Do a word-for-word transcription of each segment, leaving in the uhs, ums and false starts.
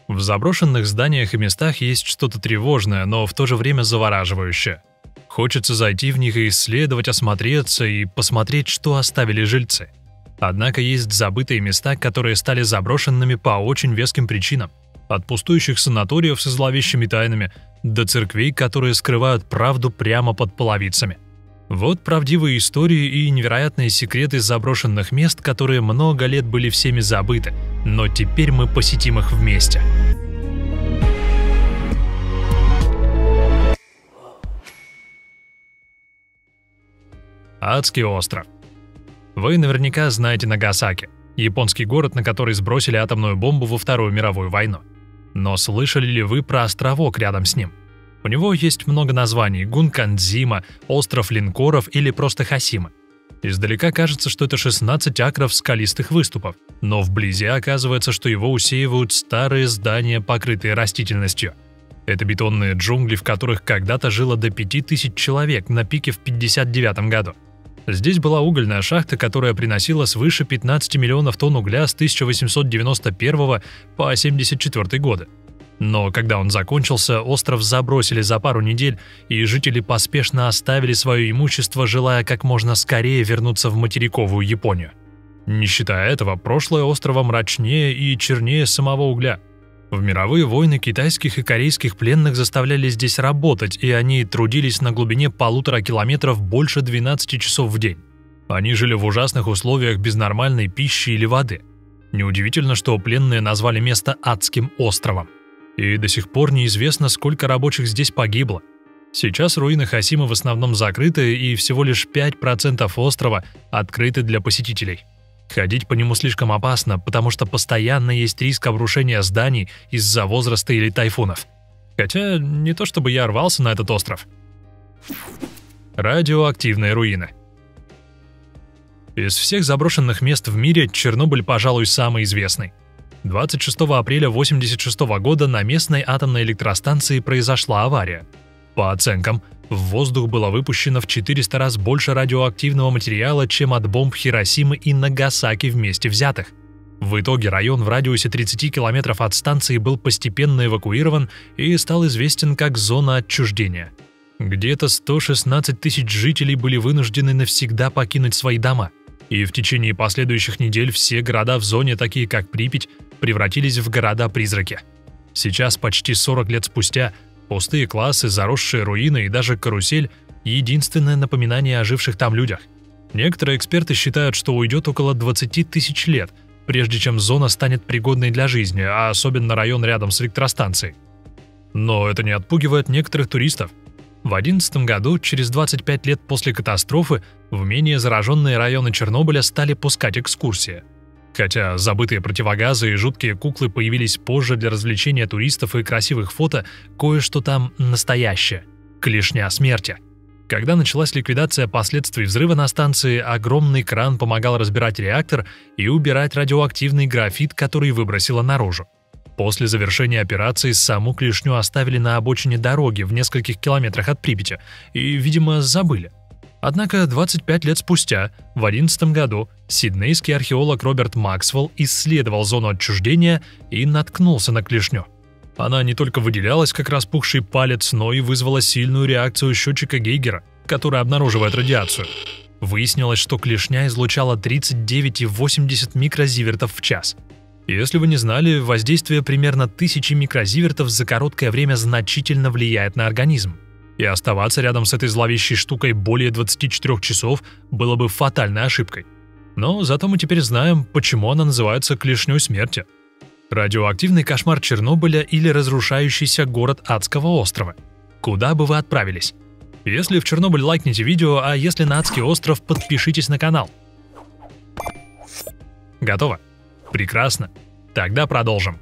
В заброшенных зданиях и местах есть что-то тревожное, но в то же время завораживающее. Хочется зайти в них и исследовать, осмотреться и посмотреть, что оставили жильцы. Однако есть забытые места, которые стали заброшенными по очень веским причинам. От пустующих санаториев со зловещими тайнами до церквей, которые скрывают правду прямо под половицами. Вот правдивые истории и невероятные секреты заброшенных мест, которые много лет были всеми забыты, но теперь мы посетим их вместе. Адский остров. Вы наверняка знаете Нагасаки, японский город, на который сбросили атомную бомбу во Вторую мировую войну. Но слышали ли вы про островок рядом с ним? У него есть много названий – Гункандзима, остров линкоров или просто Хасима. Издалека кажется, что это шестнадцать акров скалистых выступов, но вблизи оказывается, что его усеивают старые здания, покрытые растительностью. Это бетонные джунгли, в которых когда-то жило до пяти тысяч человек на пике в пятьдесят девятом году. Здесь была угольная шахта, которая приносила свыше пятнадцати миллионов тонн угля с тысяча восемьсот девяносто первого по семьдесят четвёртый годы. Но когда он закончился, остров забросили за пару недель, и жители поспешно оставили свое имущество, желая как можно скорее вернуться в материковую Японию. Не считая этого, прошлое острова мрачнее и чернее самого угля. В мировые войны китайских и корейских пленных заставляли здесь работать, и они трудились на глубине полутора километров больше двенадцати часов в день. Они жили в ужасных условиях без нормальной пищи или воды. Неудивительно, что пленные назвали место Адским островом. И до сих пор неизвестно, сколько рабочих здесь погибло. Сейчас руины Хасимы в основном закрыты, и всего лишь пять процентов острова открыты для посетителей. Ходить по нему слишком опасно, потому что постоянно есть риск обрушения зданий из-за возраста или тайфунов. Хотя не то чтобы я рвался на этот остров. Радиоактивные руины. Из всех заброшенных мест в мире Чернобыль, пожалуй, самый известный. двадцать шестого апреля тысяча девятьсот восемьдесят шестого года на местной атомной электростанции произошла авария. По оценкам, в воздух было выпущено в четыреста раз больше радиоактивного материала, чем от бомб Хиросимы и Нагасаки вместе взятых. В итоге район в радиусе тридцати километров от станции был постепенно эвакуирован и стал известен как зона отчуждения. Где-то сто шестнадцать тысяч жителей были вынуждены навсегда покинуть свои дома. И в течение последующих недель все города в зоне, такие как Припять, превратились в города-призраки. Сейчас, почти сорок лет спустя, пустые классы, заросшие руины и даже карусель – единственное напоминание о живших там людях. Некоторые эксперты считают, что уйдет около двадцати тысяч лет, прежде чем зона станет пригодной для жизни, а особенно район рядом с электростанцией. Но это не отпугивает некоторых туристов. В две тысячи одиннадцатом году, через двадцать пять лет после катастрофы, в менее зараженные районы Чернобыля стали пускать экскурсии. Хотя забытые противогазы и жуткие куклы появились позже для развлечения туристов и красивых фото, кое-что там настоящее – клешня смерти. Когда началась ликвидация последствий взрыва на станции, огромный кран помогал разбирать реактор и убирать радиоактивный графит, который выбросило наружу. После завершения операции саму клешню оставили на обочине дороги в нескольких километрах от Припяти и, видимо, забыли. Однако двадцать пять лет спустя, в две тысячи одиннадцатом году, сиднейский археолог Роберт Максвелл исследовал зону отчуждения и наткнулся на клешню. Она не только выделялась как распухший палец, но и вызвала сильную реакцию счетчика Гейгера, который обнаруживает радиацию. Выяснилось, что клешня излучала тридцать девять целых восемьдесят сотых микрозивертов в час. Если вы не знали, воздействие примерно тысячи микрозивертов за короткое время значительно влияет на организм. И оставаться рядом с этой зловещей штукой более двадцати четырёх часов было бы фатальной ошибкой. Но зато мы теперь знаем, почему она называется клешней смерти. Радиоактивный кошмар Чернобыля или разрушающийся город Адского острова. Куда бы вы отправились? Если в Чернобыль, лайкните видео, а если на Адский остров, подпишитесь на канал. Готово? Прекрасно. Тогда продолжим.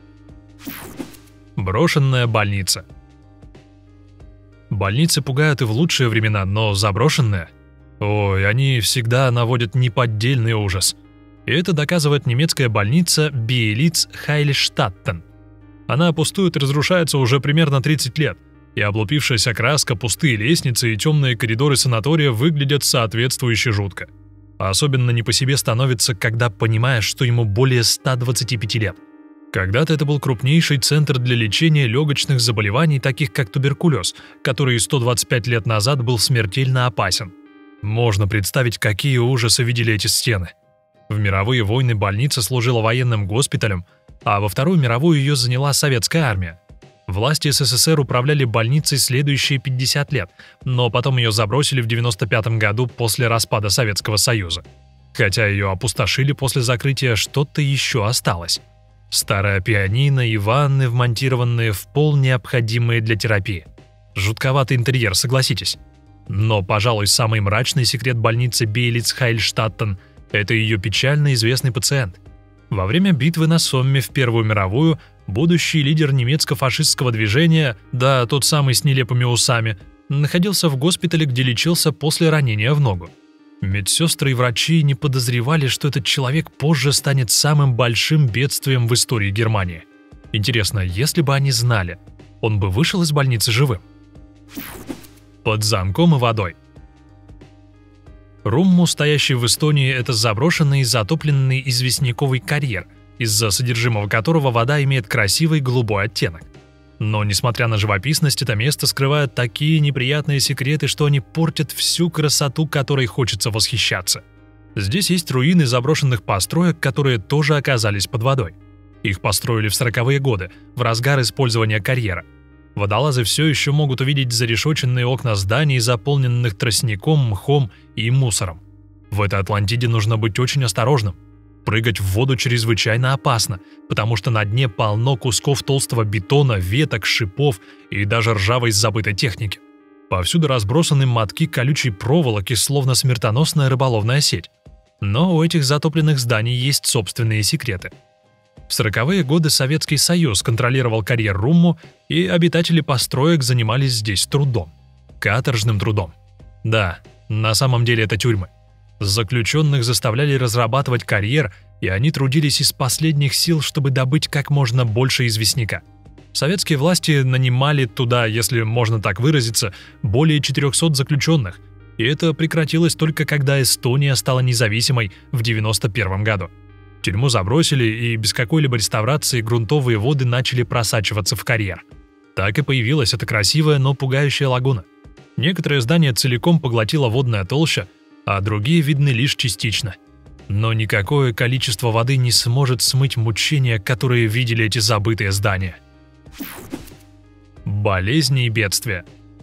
Брошенная больница. Больницы пугают и в лучшие времена, но заброшенные? Ой, они всегда наводят неподдельный ужас. И это доказывает немецкая больница Биелиц-Хайльштаттен. Она пустует и разрушается уже примерно тридцать лет, и облупившаяся краска, пустые лестницы и темные коридоры санатория выглядят соответствующе жутко. Особенно не по себе становится, когда понимаешь, что ему более ста двадцати пяти лет. Когда-то это был крупнейший центр для лечения легочных заболеваний, таких как туберкулез, который сто двадцать пять лет назад был смертельно опасен. Можно представить, какие ужасы видели эти стены. В мировые войны больница служила военным госпиталем, а во Вторую мировую ее заняла советская армия. Власти СССР управляли больницей следующие пятьдесят лет, но потом ее забросили в девяносто пятом году после распада Советского Союза. Хотя ее опустошили после закрытия, что-то еще осталось. Старая пианино и ванны, вмонтированные в пол, необходимые для терапии. Жутковатый интерьер, согласитесь. Но, пожалуй, самый мрачный секрет больницы Бейлиц-Хайльштаттен – это ее печально известный пациент. Во время битвы на Сомме в Первую мировую будущий лидер немецко-фашистского движения, да, тот самый с нелепыми усами, находился в госпитале, где лечился после ранения в ногу. Медсестры и врачи не подозревали, что этот человек позже станет самым большим бедствием в истории Германии. Интересно, если бы они знали, он бы вышел из больницы живым? Под замком и водой. Румму, стоящий в Эстонии, это заброшенный и затопленный известняковый карьер, из-за содержимого которого вода имеет красивый голубой оттенок. Но, несмотря на живописность, это место скрывает такие неприятные секреты, что они портят всю красоту, которой хочется восхищаться. Здесь есть руины заброшенных построек, которые тоже оказались под водой. Их построили в сороковые годы, в разгар использования карьера. Водолазы все еще могут увидеть зарешоченные окна зданий, заполненных тростником, мхом и мусором. В этой Атлантиде нужно быть очень осторожным. Прыгать в воду чрезвычайно опасно, потому что на дне полно кусков толстого бетона, веток, шипов и даже ржавой забытой техники. Повсюду разбросаны мотки колючей проволоки, словно смертоносная рыболовная сеть. Но у этих затопленных зданий есть собственные секреты. В сороковые годы Советский Союз контролировал карьер Румму, и обитатели построек занимались здесь трудом. Каторжным трудом. Да, на самом деле это тюрьмы. Заключенных заставляли разрабатывать карьер, и они трудились из последних сил, чтобы добыть как можно больше известняка. Советские власти нанимали туда, если можно так выразиться, более четырехсот заключенных, и это прекратилось только когда Эстония стала независимой в девяносто первом году. Тюрьму забросили, и без какой-либо реставрации грунтовые воды начали просачиваться в карьер. Так и появилась эта красивая, но пугающая лагуна. Некоторые здания целиком поглотила водная толща, а другие видны лишь частично. Но никакое количество воды не сможет смыть мучения, которые видели эти забытые здания. Болезни и бедствия.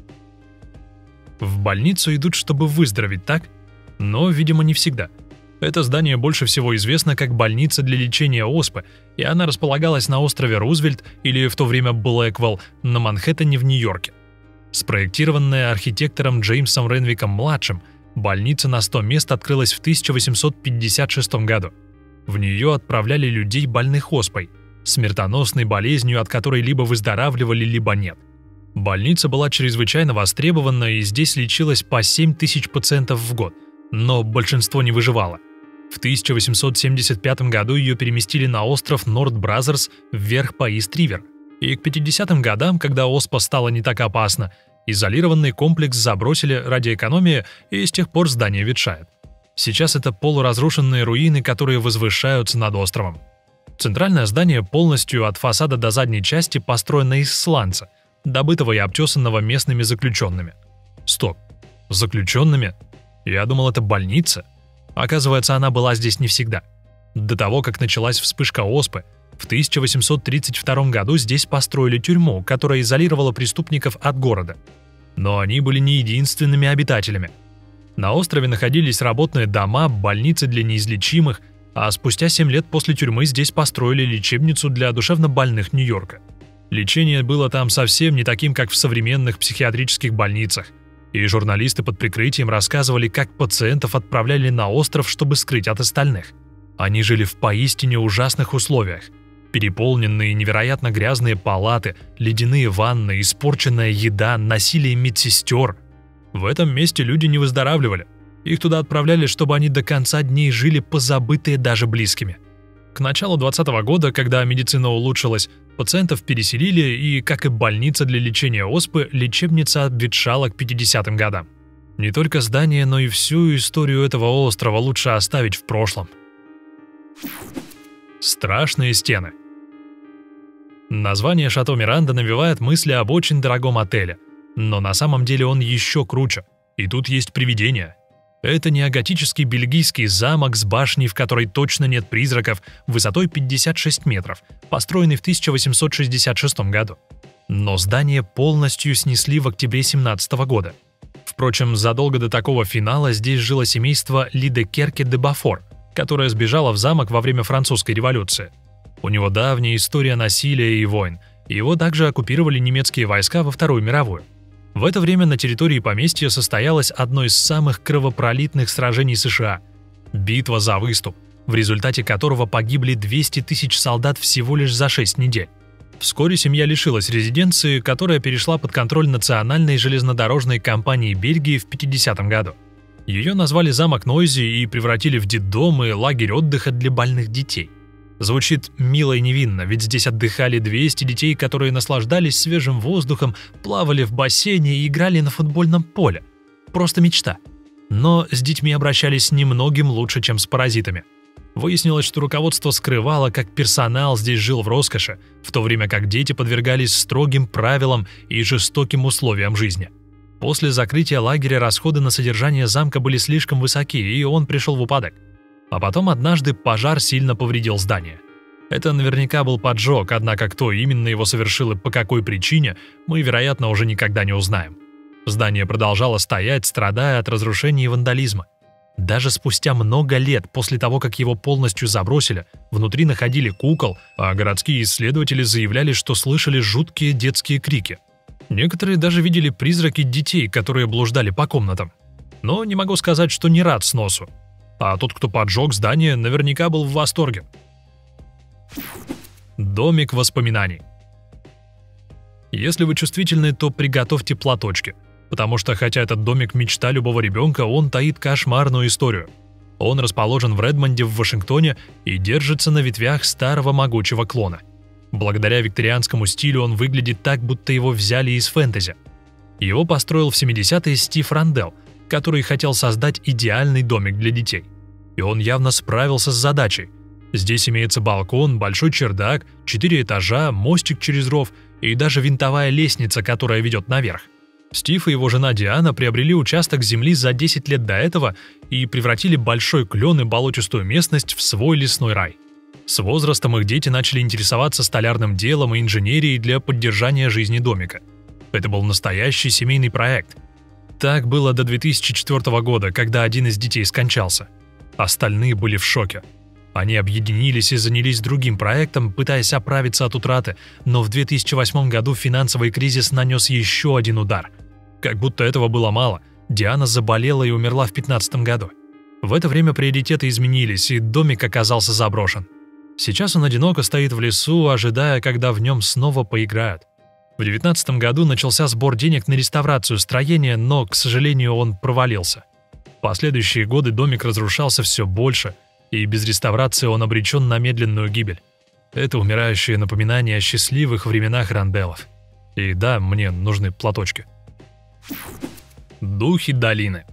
В больницу идут, чтобы выздороветь, так? Но, видимо, не всегда. Это здание больше всего известно как больница для лечения оспы, и она располагалась на острове Рузвельт, или в то время Блэквелл, на Манхэттене в Нью-Йорке. Спроектированная архитектором Джеймсом Ренвиком-младшим, больница на сто мест открылась в тысяча восемьсот пятьдесят шестом году. В нее отправляли людей, больных оспой, смертоносной болезнью, от которой либо выздоравливали, либо нет. Больница была чрезвычайно востребована, и здесь лечилось по семь тысяч пациентов в год, но большинство не выживало. В тысяча восемьсот семьдесят пятом году ее переместили на остров Норд-Бразерс вверх по Ист-Ривер, и к пятидесятым годам, когда оспа стала не так опасна, изолированный комплекс забросили ради экономии, и с тех пор здание ветшает. Сейчас это полуразрушенные руины, которые возвышаются над островом. Центральное здание полностью от фасада до задней части построено из сланца, добытого и обтесанного местными заключенными. Стоп, заключенными? Я думал, это больница. Оказывается, она была здесь не всегда. До того, как началась вспышка оспы, в тысяча восемьсот тридцать втором году здесь построили тюрьму, которая изолировала преступников от города. Но они были не единственными обитателями. На острове находились работные дома, больницы для неизлечимых, а спустя семь лет после тюрьмы здесь построили лечебницу для душевнобольных Нью-Йорка. Лечение было там совсем не таким, как в современных психиатрических больницах, и журналисты под прикрытием рассказывали, как пациентов отправляли на остров, чтобы скрыть от остальных. Они жили в поистине ужасных условиях. Переполненные невероятно грязные палаты, ледяные ванны, испорченная еда, насилие медсестер. В этом месте люди не выздоравливали. Их туда отправляли, чтобы они до конца дней жили позабытые даже близкими. К началу двадцатого года, когда медицина улучшилась, пациентов переселили, и, как и больница для лечения оспы, лечебница обветшала к пятидесятым годам. Не только здание, но и всю историю этого острова лучше оставить в прошлом. Страшные стены. Название «Шато Миранда» навевает мысли об очень дорогом отеле, но на самом деле он еще круче, и тут есть привидение. Это неоготический бельгийский замок с башней, в которой точно нет призраков, высотой пятьдесят шесть метров, построенный в тысяча восемьсот шестьдесят шестом году. Но здание полностью снесли в октябре семнадцатого года. Впрочем, задолго до такого финала здесь жило семейство Лидекерке де Бафор, которое сбежало в замок во время французской революции. У него давняя история насилия и войн, его также оккупировали немецкие войска во Вторую мировую. В это время на территории поместья состоялось одно из самых кровопролитных сражений США – битва за выступ, в результате которого погибли двести тысяч солдат всего лишь за шесть недель. Вскоре семья лишилась резиденции, которая перешла под контроль Национальной железнодорожной компании Бельгии в пятидесятом году. Ее назвали замок Нойзи и превратили в детдом и лагерь отдыха для больных детей. Звучит мило и невинно, ведь здесь отдыхали двести детей, которые наслаждались свежим воздухом, плавали в бассейне и играли на футбольном поле. Просто мечта. Но с детьми обращались немногим лучше, чем с паразитами. Выяснилось, что руководство скрывало, как персонал здесь жил в роскоши, в то время как дети подвергались строгим правилам и жестоким условиям жизни. После закрытия лагеря расходы на содержание замка были слишком высоки, и он пришел в упадок. А потом однажды пожар сильно повредил здание. Это наверняка был поджог, однако кто именно его совершил и по какой причине, мы, вероятно, уже никогда не узнаем. Здание продолжало стоять, страдая от разрушения и вандализма. Даже спустя много лет после того, как его полностью забросили, внутри находили кукол, а городские исследователи заявляли, что слышали жуткие детские крики. Некоторые даже видели призраки детей, которые блуждали по комнатам. Но не могу сказать, что не рад сносу. А тот, кто поджег здание, наверняка был в восторге. Домик воспоминаний. Если вы чувствительны, то приготовьте платочки, потому что хотя этот домик мечта любого ребенка, он таит кошмарную историю. Он расположен в Редмонде в Вашингтоне и держится на ветвях старого могучего клона. Благодаря викторианскому стилю он выглядит так, будто его взяли из фэнтези. Его построил в семидесятые Стив Рандell, который хотел создать идеальный домик для детей. И он явно справился с задачей. Здесь имеется балкон, большой чердак, четыре этажа, мостик через ров и даже винтовая лестница, которая ведет наверх. Стив и его жена Диана приобрели участок земли за десять лет до этого и превратили большой клен и болотистую местность в свой лесной рай. С возрастом их дети начали интересоваться столярным делом и инженерией для поддержания жизни домика. Это был настоящий семейный проект. Так было до две тысячи четвёртого года, когда один из детей скончался. Остальные были в шоке. Они объединились и занялись другим проектом, пытаясь оправиться от утраты, но в две тысячи восьмом году финансовый кризис нанес еще один удар. Как будто этого было мало, Диана заболела и умерла в пятнадцатом году. В это время приоритеты изменились, и домик оказался заброшен. Сейчас он одиноко стоит в лесу, ожидая, когда в нем снова поиграют. В две тысячи девятнадцатом году начался сбор денег на реставрацию строения, но, к сожалению, он провалился. В последующие годы домик разрушался все больше, и без реставрации он обречен на медленную гибель. Это умирающее напоминание о счастливых временах Ранделлов. И да, мне нужны платочки. Духи долины.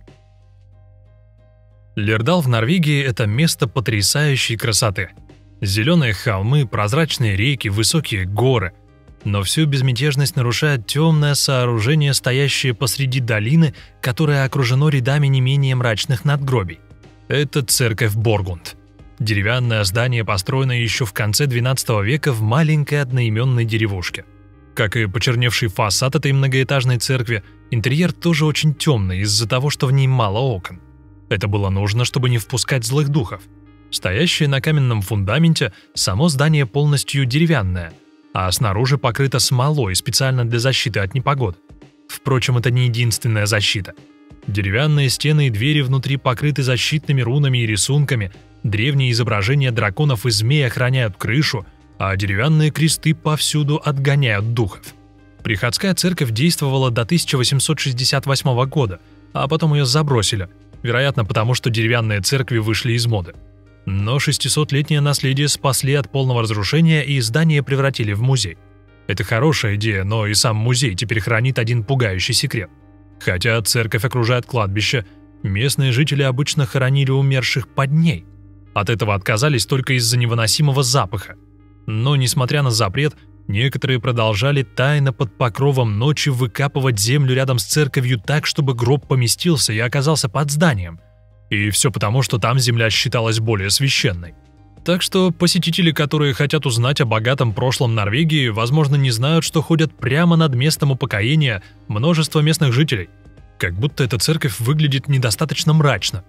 Лердал в Норвегии – это место потрясающей красоты. Зеленые холмы, прозрачные реки, высокие горы. Но всю безмятежность нарушает темное сооружение, стоящее посреди долины, которое окружено рядами не менее мрачных надгробий. Это церковь Боргунд. Деревянное здание, построенное еще в конце двенадцатого века в маленькой одноименной деревушке. Как и почерневший фасад этой многоэтажной церкви, интерьер тоже очень темный из-за того, что в ней мало окон. Это было нужно, чтобы не впускать злых духов. Стоящее на каменном фундаменте, само здание полностью деревянное, а снаружи покрыто смолой специально для защиты от непогоды. Впрочем, это не единственная защита. Деревянные стены и двери внутри покрыты защитными рунами и рисунками, древние изображения драконов и змей охраняют крышу, а деревянные кресты повсюду отгоняют духов. Приходская церковь действовала до тысяча восемьсот шестьдесят восьмого года, а потом ее забросили, вероятно, потому что деревянные церкви вышли из моды. Но шестисотлетнее наследие спасли от полного разрушения и здание превратили в музей. Это хорошая идея, но и сам музей теперь хранит один пугающий секрет. Хотя церковь окружает кладбище, местные жители обычно хоронили умерших под ней. От этого отказались только из-за невыносимого запаха. Но, несмотря на запрет, Некоторые продолжали тайно под покровом ночи выкапывать землю рядом с церковью так, чтобы гроб поместился и оказался под зданием. И все потому, что там земля считалась более священной. Так что посетители, которые хотят узнать о богатом прошлом Норвегии, возможно, не знают, что ходят прямо над местом упокоения множество местных жителей. Как будто эта церковь выглядит недостаточно мрачно.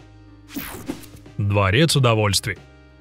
Дворец удовольствий.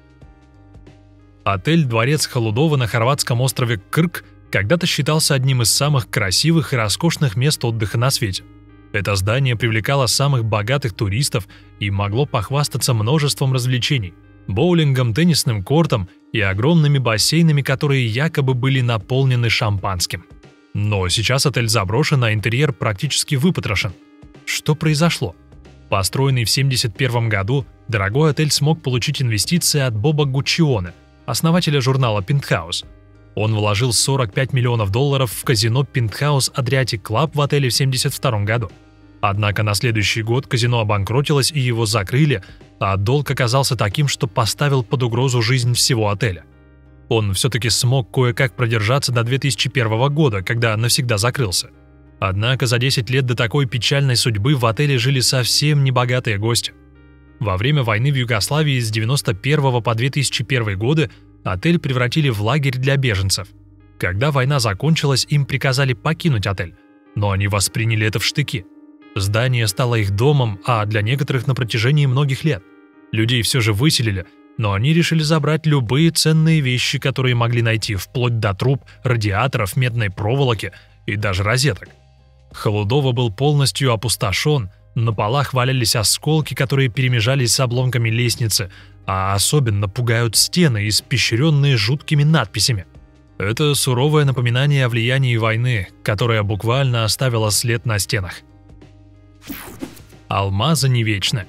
Отель «Дворец Холудова» на хорватском острове Крк когда-то считался одним из самых красивых и роскошных мест отдыха на свете. Это здание привлекало самых богатых туристов и могло похвастаться множеством развлечений – боулингом, теннисным кортом и огромными бассейнами, которые якобы были наполнены шампанским. Но сейчас отель заброшен, а интерьер практически выпотрошен. Что произошло? Построенный в семьдесят первом году, дорогой отель смог получить инвестиции от Боба Гуччионе, основателя журнала «Пентхаус». Он вложил сорок пять миллионов долларов в казино «Пентхаус Адриатик Клаб» в отеле в семьдесят втором году. Однако на следующий год казино обанкротилось и его закрыли, а долг оказался таким, что поставил под угрозу жизнь всего отеля. Он все-таки смог кое-как продержаться до две тысячи первого года, когда навсегда закрылся. Однако за десять лет до такой печальной судьбы в отеле жили совсем небогатые гости. Во время войны в Югославии с девяносто первого по две тысячи первый годы отель превратили в лагерь для беженцев. Когда война закончилась, им приказали покинуть отель, но они восприняли это в штыки. Здание стало их домом, а для некоторых на протяжении многих лет. Людей все же выселили, но они решили забрать любые ценные вещи, которые могли найти, вплоть до труб, радиаторов, медной проволоки и даже розеток. Холудово был полностью опустошен, на полах валялись осколки, которые перемежались с обломками лестницы, а особенно пугают стены, испещренные жуткими надписями. Это суровое напоминание о влиянии войны, которая буквально оставила след на стенах. Алмазы не вечны.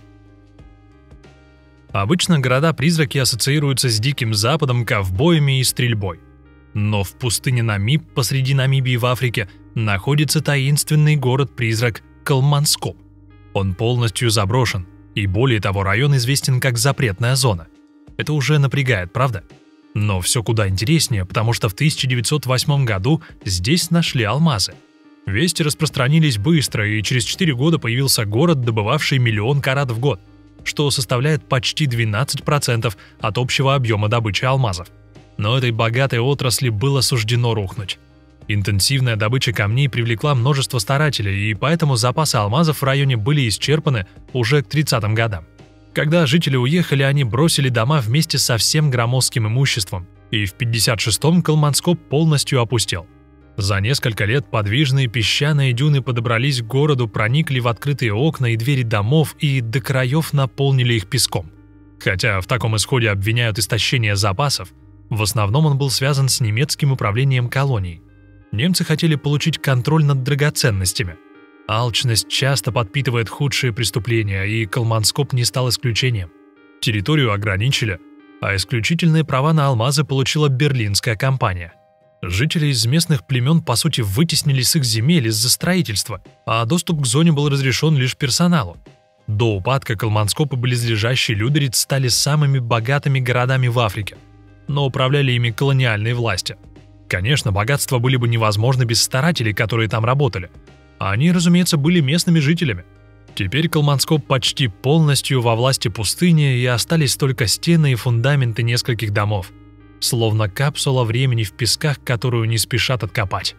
Обычно города-призраки ассоциируются с Диким Западом, ковбоями и стрельбой. Но в пустыне Намиб посреди Намибии в Африке находится таинственный город-призрак Калманскоп. Он полностью заброшен, и более того, район известен как запретная зона. Это уже напрягает, правда? Но все куда интереснее, потому что в тысяча девятьсот восьмом году здесь нашли алмазы. Вести распространились быстро, и через четыре года появился город, добывавший миллион карат в год, что составляет почти двенадцать процентов от общего объема добычи алмазов. Но этой богатой отрасли было суждено рухнуть. Интенсивная добыча камней привлекла множество старателей, и поэтому запасы алмазов в районе были исчерпаны уже к тридцатым годам. Когда жители уехали, они бросили дома вместе со всем громоздким имуществом, и в пятьдесят шестом Калманскоп полностью опустел. За несколько лет подвижные песчаные дюны подобрались к городу, проникли в открытые окна и двери домов и до краев наполнили их песком. Хотя в таком исходе обвиняют истощение запасов, в основном он был связан с немецким управлением колонией. Немцы хотели получить контроль над драгоценностями. Алчность часто подпитывает худшие преступления, и Калманскоп не стал исключением. Территорию ограничили, а исключительные права на алмазы получила берлинская компания. Жители из местных племен, по сути, вытеснили с их земель из-за строительства, а доступ к зоне был разрешен лишь персоналу. До упадка Калманскоп и близлежащий Людерец стали самыми богатыми городами в Африке, но управляли ими колониальные власти. Конечно, богатства были бы невозможны без старателей, которые там работали. А они, разумеется, были местными жителями. Теперь Калманскоп почти полностью во власти пустыни, и остались только стены и фундаменты нескольких домов. Словно капсула времени в песках, которую не спешат откопать.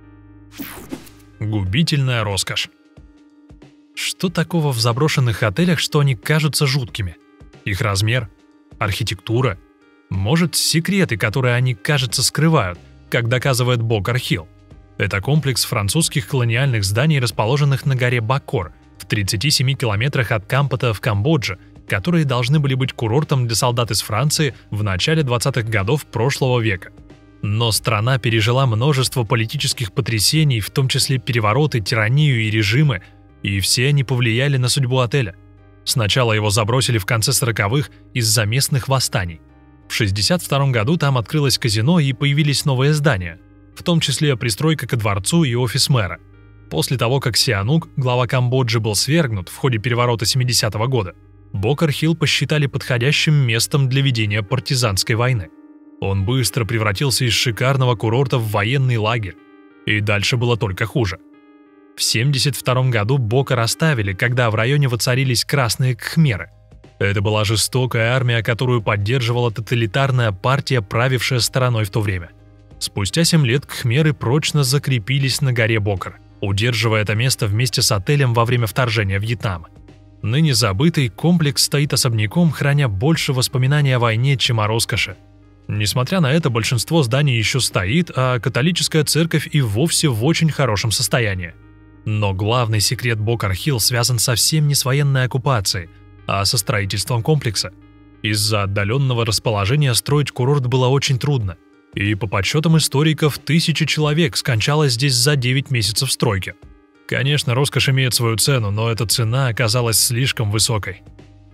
Губительная роскошь. Что такого в заброшенных отелях, что они кажутся жуткими? Их размер? Архитектура? Может, секреты, которые они, кажется, скрывают, как доказывает Бокар-Хилл. Это комплекс французских колониальных зданий, расположенных на горе Бакор, в тридцати семи километрах от Кампота в Камбодже, которые должны были быть курортом для солдат из Франции в начале двадцатых годов прошлого века. Но страна пережила множество политических потрясений, в том числе перевороты, тиранию и режимы, и все они повлияли на судьбу отеля. Сначала его забросили в конце сороковых из-за местных восстаний. В шестьдесят втором году там открылось казино и появились новые здания, в том числе пристройка ко дворцу и офис мэра. После того, как Сианук, глава Камбоджи, был свергнут в ходе переворота семидесятого года, Бокар-Хилл посчитали подходящим местом для ведения партизанской войны. Он быстро превратился из шикарного курорта в военный лагерь. И дальше было только хуже. В семьдесят втором году Бокар оставили, когда в районе воцарились красные кхмеры. Это была жестокая армия, которую поддерживала тоталитарная партия, правившая страной в то время. Спустя семь лет кхмеры прочно закрепились на горе Бокар, удерживая это место вместе с отелем во время вторжения Вьетнама. Ныне забытый комплекс стоит особняком, храня больше воспоминаний о войне, чем о роскоши. Несмотря на это, большинство зданий еще стоит, а католическая церковь и вовсе в очень хорошем состоянии. Но главный секрет Бокар-Хилл связан совсем не с военной оккупацией, а со строительством комплекса. Из-за отдаленного расположения строить курорт было очень трудно, и по подсчетам историков, тысячи человек скончалось здесь за девять месяцев стройки. Конечно, роскошь имеет свою цену, но эта цена оказалась слишком высокой.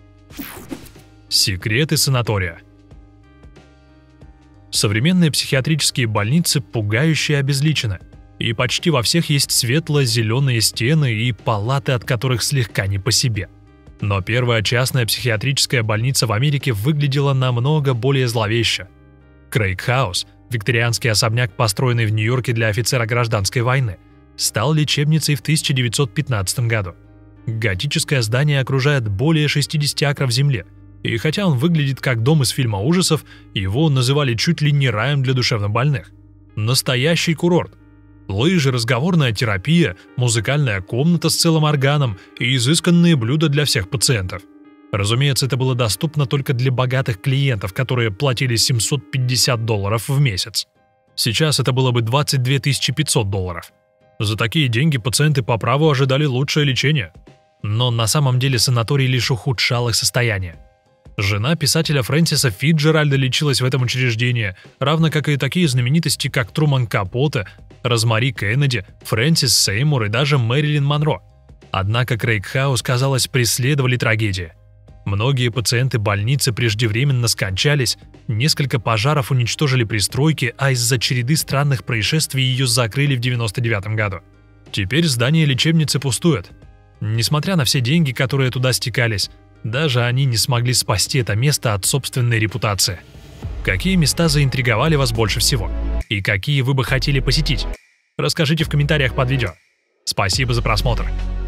Секреты санатория. Современные психиатрические больницы пугающе обезличены, и почти во всех есть светло-зеленые стены и палаты, от которых слегка не по себе. Но первая частная психиатрическая больница в Америке выглядела намного более зловеще. Крейг-хаус, викторианский особняк, построенный в Нью-Йорке для офицера гражданской войны, стал лечебницей в тысяча девятьсот пятнадцатом году. Готическое здание окружает более шестидесяти акров земли, и хотя он выглядит как дом из фильма ужасов, его называли чуть ли не раем для душевнобольных. Настоящий курорт. Лыжи, разговорная терапия, музыкальная комната с целым органом и изысканные блюда для всех пациентов. Разумеется, это было доступно только для богатых клиентов, которые платили семьсот пятьдесят долларов в месяц. Сейчас это было бы двадцать две тысячи пятьсот долларов. За такие деньги пациенты по праву ожидали лучшее лечение. Но на самом деле санаторий лишь ухудшал их состояние. Жена писателя Фрэнсиса Фитджеральда лечилась в этом учреждении, равно как и такие знаменитости, как Труман Капоте, Розмари Кеннеди, Фрэнсис Сеймур и даже Мэрилин Монро. Однако Крейг-хаус, казалось, преследовали трагедии. Многие пациенты больницы преждевременно скончались, несколько пожаров уничтожили пристройки, а из-за череды странных происшествий ее закрыли в девяносто девятом году. Теперь здание лечебницы пустует. Несмотря на все деньги, которые туда стекались, даже они не смогли спасти это место от собственной репутации. Какие места заинтриговали вас больше всего? И какие вы бы хотели посетить? Расскажите в комментариях под видео. Спасибо за просмотр.